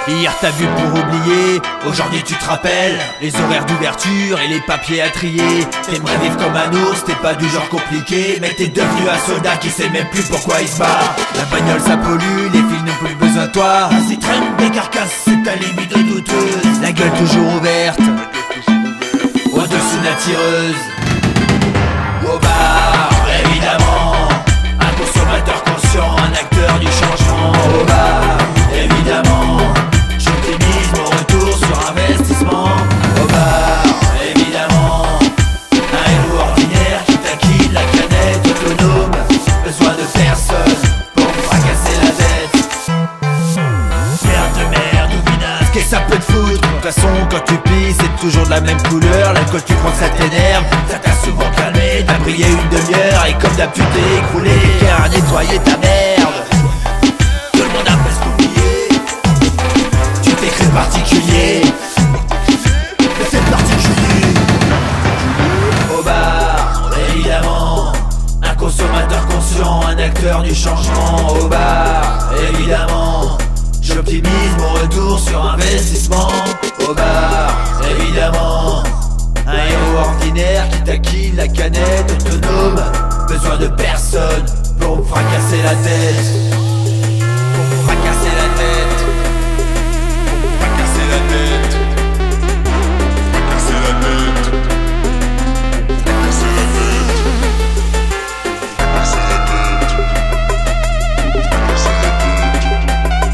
Hier t'as vu pour oublier, aujourd'hui tu te rappelles les horaires d'ouverture et les papiers à trier. T'aimerais vivre comme un ours, t'es pas du genre compliqué, mais t'es devenu un soldat qui sait même plus pourquoi il se bat. La bagnole ça pollue, les filles n'ont plus besoin de toi. Vas-y traîne des carcasses, c'est ta libido douteuse. La gueule toujours ouverte, au-dessus de la tireuse. Au bar, évidemment, un consommateur conscient, un acteur du changement. Au bar, évidemment, j'optimise mon retour sur investissement. Au bar, évidemment, un héros ordinaire qui taquine la canette autonome. Besoin de personne pour me fracasser la tête. Merde de merde ou vinasse, qu'est-ce que ça peut te foutre? De toute façon quand tu pisses c'est toujours de la même couleur. L'alcool tu crois que ça t'énerve, ça t'a souvent calmé. T'as brillé une demi-heure et comme d'hab tu t'es écroulé car à nettoyer ta merde. Tout le monde a presque oublié. Tu t'es cru particulier, mais c'est particulier. Au bar, évidemment, un consommateur conscient, un acteur du changement. Au bar, évidemment, j'optimise mon retour sur investissement. Au bar, évidemment, un héros ordinaire qui taquine la canette autonome. Besoin de personne pour me fracasser la tête. Pour me fracasser la tête. Pour me fracasser la tête. Fracasser la tête. Fracasser la tête. Fracasser la tête. Fracasser la tête.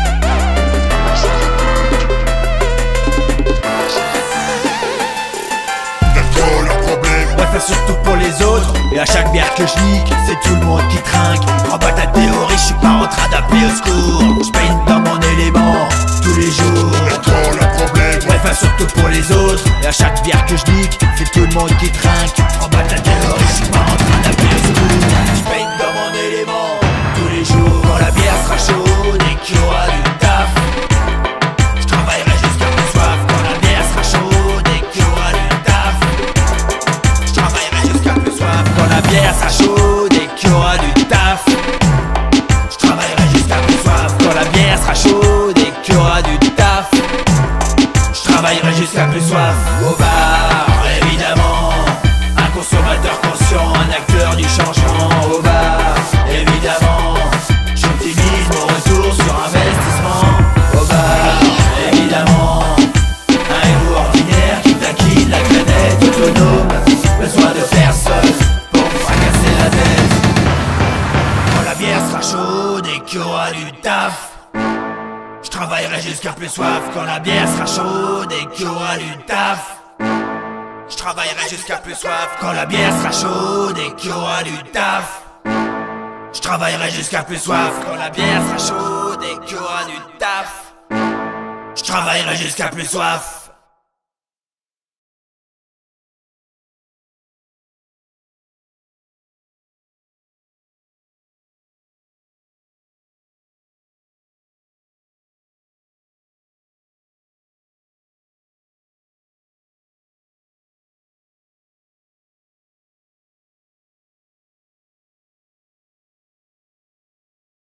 Ouais, surtout pour les autres. Et à chaque bière que je nique, c'est tout le monde qui trinque. En bas ta théorie, je suis pas en train d'appeler au secours. Je peine dans mon élément tous les jours. Ouais, surtout pour les autres. Et à chaque bière que je nique, c'est tout le monde qui trinque. En bas ta théorie, je suis pas en train d'appeler au secours. Je peine dans mon élément tous les jours. Quand la bière sera chaude et qu'il y aura du taf, je travaillerai jusqu'à plus soif. Quand la bière sera chaude et qu'il y aura du taf, je travaillerai jusqu'à plus soif. Quand la bière sera chaude et qu'il y aura du taf, je travaillerai jusqu'à plus soif. Quand la bière sera chaude et qu'il y aura du taf, je travaillerai jusqu'à plus soif. Au bar, évidemment, un consommateur conscient, un acteur du changement. Au bar, évidemment, j'optimise mon retour sur investissement. Au bar, évidemment, un héros ordinaire qui taquine la planète autonome. Besoin de personne pour me fracasser la tête. Quand la bière sera chaude et qu'il y aura du taf, je travaillerai jusqu'à plus soif. Quand la bière sera chaude et qu'il y aura du taf, je travaillerai jusqu'à plus soif. Quand la bière sera chaude et qu'il y aura du taf, je travaillerai jusqu'à plus soif. Quand la bière sera chaude et qu'il y aura du taf, je travaillerai jusqu'à plus soif.